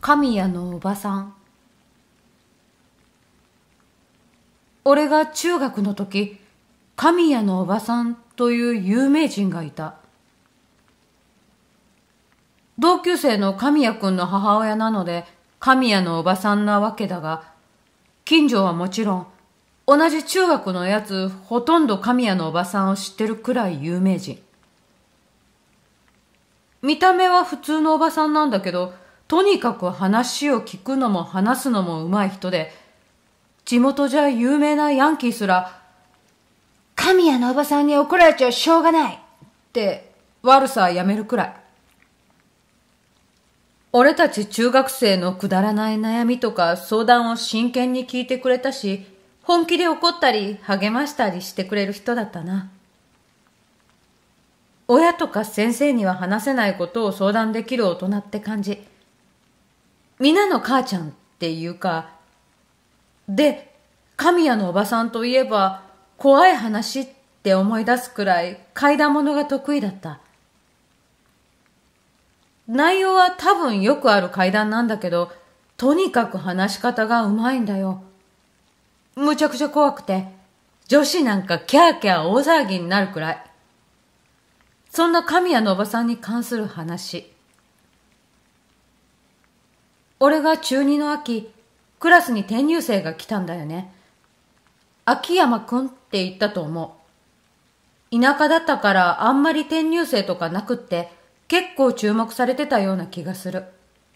神谷のおばさん。俺が中学の時、神谷のおばさんという有名人がいた。同級生の神谷くんの母親なので神谷のおばさんなわけだが、近所はもちろん、同じ中学のやつほとんど神谷のおばさんを知ってるくらい有名人。見た目は普通のおばさんなんだけど、とにかく話を聞くのも話すのも上手い人で、地元じゃ有名なヤンキーすら、神谷のおばさんに怒られちゃしょうがないって悪さはやめるくらい。俺たち中学生のくだらない悩みとか相談を真剣に聞いてくれたし、本気で怒ったり励ましたりしてくれる人だったな。親とか先生には話せないことを相談できる大人って感じ。皆の母ちゃんっていうか。で、神谷のおばさんといえば怖い話って思い出すくらい怪談物が得意だった。内容は多分よくある怪談なんだけど、とにかく話し方がうまいんだよ。むちゃくちゃ怖くて、女子なんかキャーキャー大騒ぎになるくらい。そんな神谷のおばさんに関する話。俺が中2の秋、クラスに転入生が来たんだよね。秋山くんって言ったと思う。田舎だったからあんまり転入生とかなくって、結構注目されてたような気がする。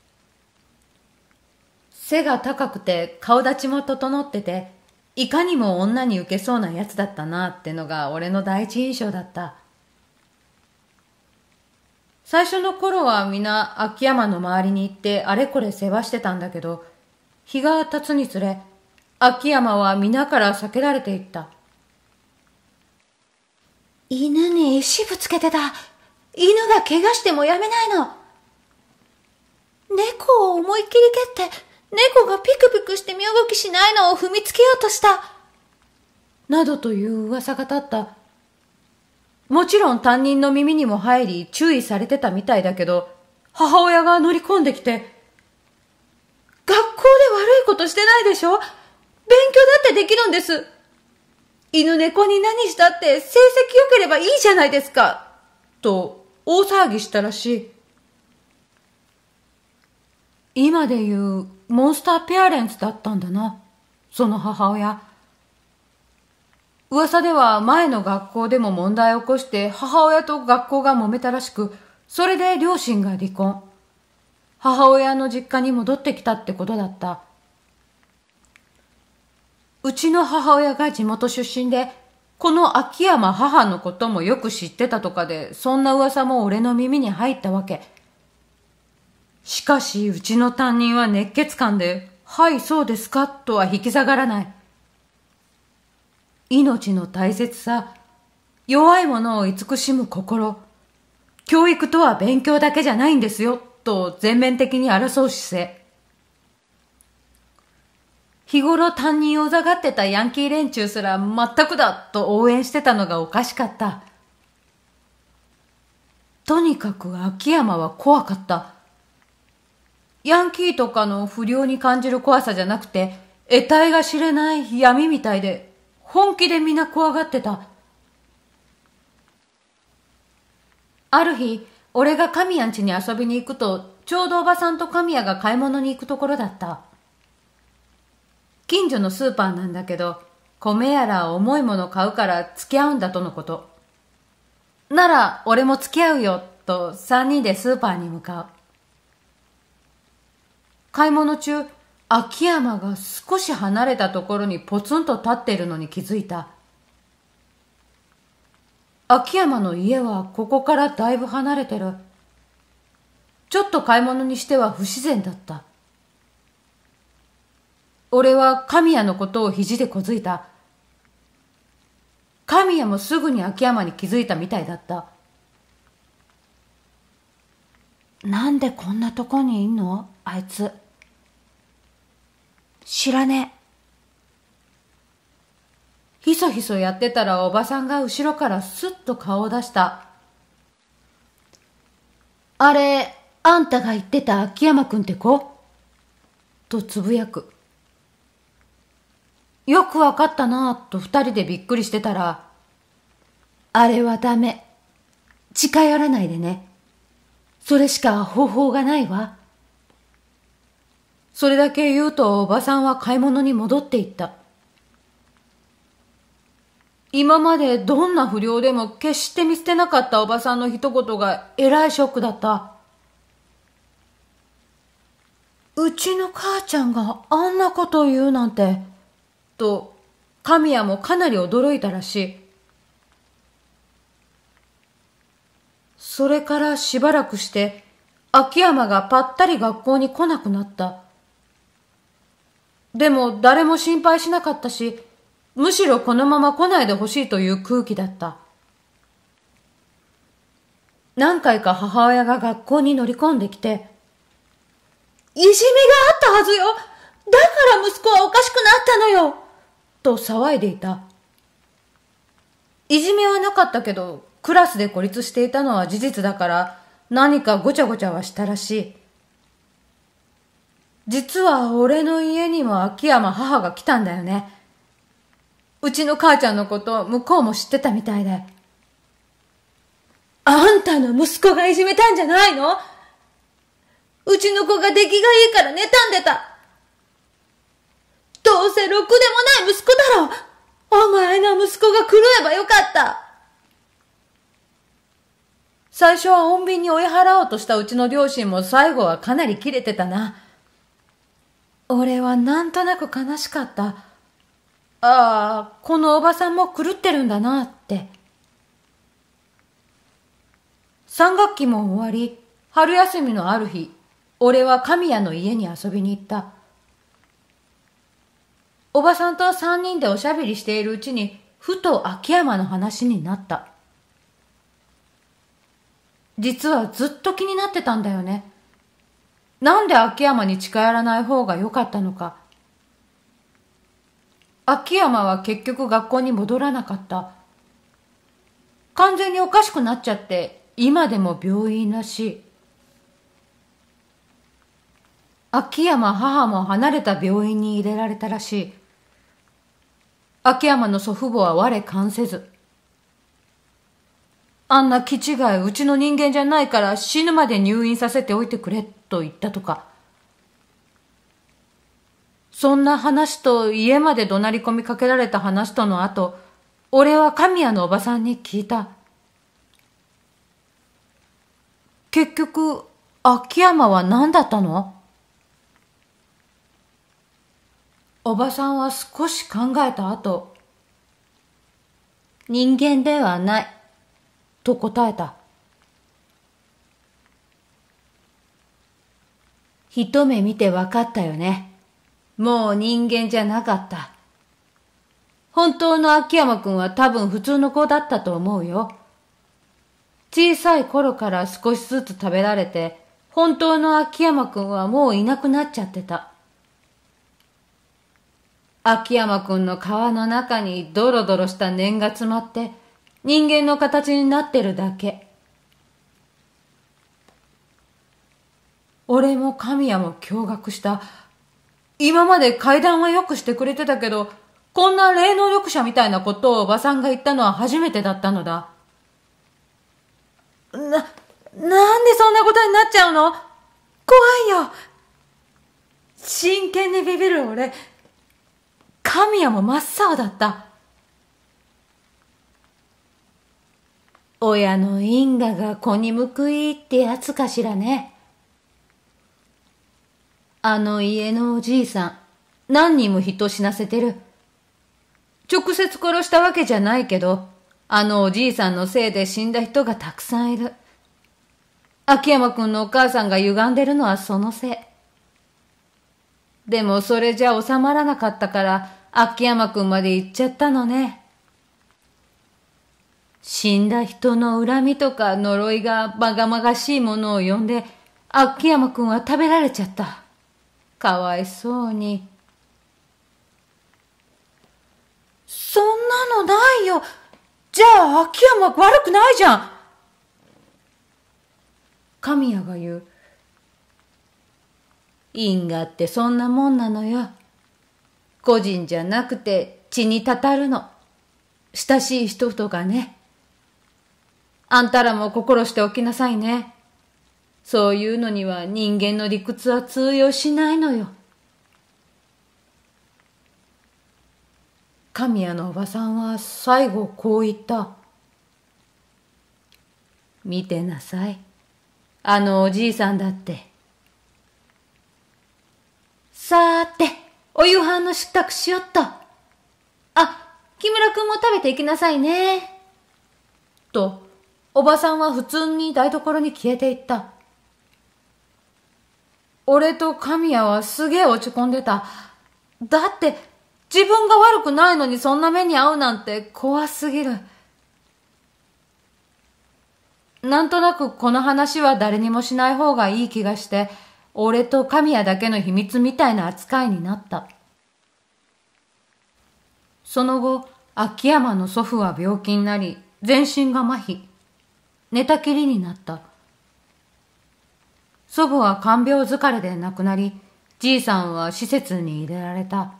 背が高くて顔立ちも整ってて、いかにも女に受けそうなやつだったなってのが俺の第一印象だった。最初の頃はみんな秋山の周りに行ってあれこれ世話してたんだけど、日が経つにつれ、秋山は皆から避けられていった。犬に石ぶつけてた。犬が怪我してもやめないの。猫を思いっきり蹴って、猫がピクピクして身動きしないのを踏みつけようとした。などという噂が立った。もちろん担任の耳にも入り注意されてたみたいだけど、母親が乗り込んできて、学校で悪いことしてないでしょ？勉強だってできるんです。犬猫に何したって成績良ければいいじゃないですか。と大騒ぎしたらしい。今で言うモンスターペアレンツだったんだな、その母親。噂では前の学校でも問題を起こして母親と学校が揉めたらしく、それで両親が離婚。母親の実家に戻ってきたってことだった。うちの母親が地元出身で、この秋山母のこともよく知ってたとかで、そんな噂も俺の耳に入ったわけ。しかしうちの担任は熱血漢で、はいそうですかとは引き下がらない。命の大切さ、弱い者を慈しむ心、教育とは勉強だけじゃないんですよ、と全面的に争う姿勢。日頃担任をうざがってたヤンキー連中すら全くだと応援してたのがおかしかった。とにかく秋山は怖かった。ヤンキーとかの不良に感じる怖さじゃなくて、得体が知れない闇みたいで、本気でみんな怖がってた。ある日、俺が神谷ん家に遊びに行くと、ちょうどおばさんと神谷が買い物に行くところだった。近所のスーパーなんだけど、米やら重いもの買うから付き合うんだとのこと。なら俺も付き合うよと3人でスーパーに向かう。買い物中、秋山が少し離れたところにポツンと立っているのに気づいた。秋山の家はここからだいぶ離れてる。ちょっと買い物にしては不自然だった。俺は神谷のことを肘でこづいた。神谷もすぐに秋山に気づいたみたいだった。なんでこんなとこにいんの？あいつ。知らねえ。ひそひそやってたらおばさんが後ろからスッと顔を出した。あれ、あんたが言ってた秋山くんって子？ とつぶやく。よくわかったなぁと二人でびっくりしてたら、あれはダメ。近寄らないでね。それしか方法がないわ。それだけ言うとおばさんは買い物に戻っていった。今までどんな不良でも決して見捨てなかったおばさんの一言がえらいショックだった。うちの母ちゃんがあんなことを言うなんて、と神谷もかなり驚いたらしい。それからしばらくして秋山がぱったり学校に来なくなった。でも誰も心配しなかったし、むしろこのまま来ないでほしいという空気だった。何回か母親が学校に乗り込んできて、いじめがあったはずよ。だから息子はおかしくなったのよ。と騒いでいた。いじめはなかったけど、クラスで孤立していたのは事実だから何かごちゃごちゃはしたらしい。実は俺の家にも秋山母が来たんだよね。うちの母ちゃんのこと向こうも知ってたみたいで。あんたの息子がいじめたんじゃないの？うちの子が出来がいいから妬んでた。どうせろくでもない息子だろ。お前の息子が狂えばよかった。最初は穏便に追い払おうとしたうちの両親も最後はかなりキレてたな。俺はなんとなく悲しかった。ああ、このおばさんも狂ってるんだなって。3学期も終わり、春休みのある日、俺は神谷の家に遊びに行った。おばさんと3人でおしゃべりしているうちに、ふと秋山の話になった。実はずっと気になってたんだよね。なんで秋山に近寄らない方が良かったのか。秋山は結局学校に戻らなかった。完全におかしくなっちゃって、今でも病院らしい。秋山母も離れた病院に入れられたらしい。秋山の祖父母は我関せず。あんな気違いうちの人間じゃないから死ぬまで入院させておいてくれと言ったとか。そんな話と家まで怒鳴り込みかけられた話との後、俺は神谷のおばさんに聞いた。結局、秋山は何だったの？おばさんは少し考えた後、人間ではない、と答えた。一目見て分かったよね。もう人間じゃなかった。本当の秋山くんは多分普通の子だったと思うよ。小さい頃から少しずつ食べられて、本当の秋山くんはもういなくなっちゃってた。秋山くんの皮の中にドロドロした念が詰まって人間の形になってるだけ。俺も神谷も驚愕した。今まで階段はよくしてくれてたけど、こんな霊能力者みたいなことをおばさんが言ったのは初めてだったのだ。なんでそんなことになっちゃうの？怖いよ。真剣にビビる俺。神谷も真っ青だった。親の因果が子に報いってやつかしらね。あの家のおじいさん、何人も人死なせてる。直接殺したわけじゃないけど、あのおじいさんのせいで死んだ人がたくさんいる。秋山くんのお母さんが歪んでるのはそのせい。でもそれじゃ収まらなかったから秋山くんまで行っちゃったのね。死んだ人の恨みとか呪いがまがまがしいものを呼んで秋山くんは食べられちゃった。かわいそうに。そんなのないよ。じゃあ秋山悪くないじゃん。神谷が言う。 因果ってそんなもんなのよ。個人じゃなくて血にたたるの。親しい人とかね。あんたらも心しておきなさいね。そういうのには人間の理屈は通用しないのよ。神谷のおばさんは最後こう言った。見てなさい。あのおじいさんだって。さーて、お夕飯の支度しよっと。あ、木村くんも食べていきなさいね。と、おばさんは普通に台所に消えていった。俺と神谷はすげえ落ち込んでた。だって、自分が悪くないのにそんな目に遭うなんて怖すぎる。なんとなくこの話は誰にもしない方がいい気がして、俺と神谷だけの秘密みたいな扱いになった。その後、秋山の祖父は病気になり、全身が麻痺。寝たきりになった。祖母は看病疲れで亡くなり、じいさんは施設に入れられた。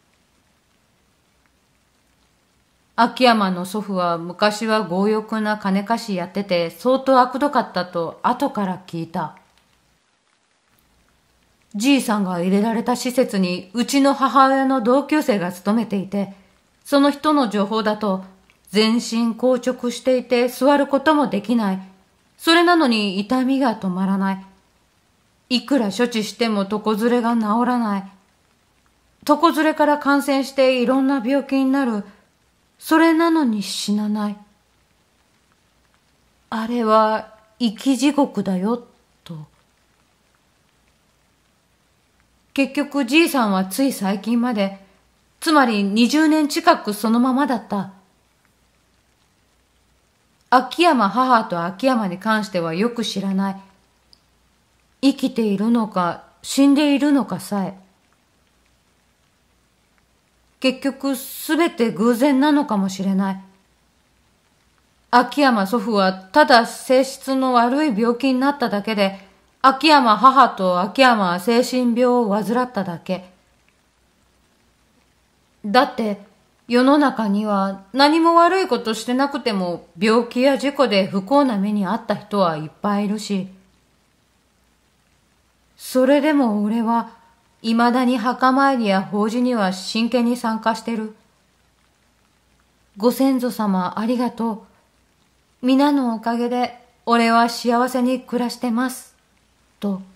秋山の祖父は昔は強欲な金貸しやってて相当悪どかったと後から聞いた。じいさんが入れられた施設にうちの母親の同級生が勤めていて、その人の情報だと全身硬直していて座ることもできない。それなのに痛みが止まらない。いくら処置しても床ずれが治らない。床ずれから感染していろんな病気になる。それなのに死なない。あれは生き地獄だよ、と。結局じいさんはつい最近まで、つまり20年近くそのままだった。秋山母と秋山に関してはよく知らない。生きているのか死んでいるのかさえ。結局すべて偶然なのかもしれない。秋山祖父はただ性質の悪い病気になっただけで、秋山母と秋山は精神病を患っただけ。だって世の中には何も悪いことしてなくても病気や事故で不幸な目に遭った人はいっぱいいるし、それでも俺は未だに墓参りや法事には真剣に参加してる。ご先祖様ありがとう。皆のおかげで俺は幸せに暮らしてます。と。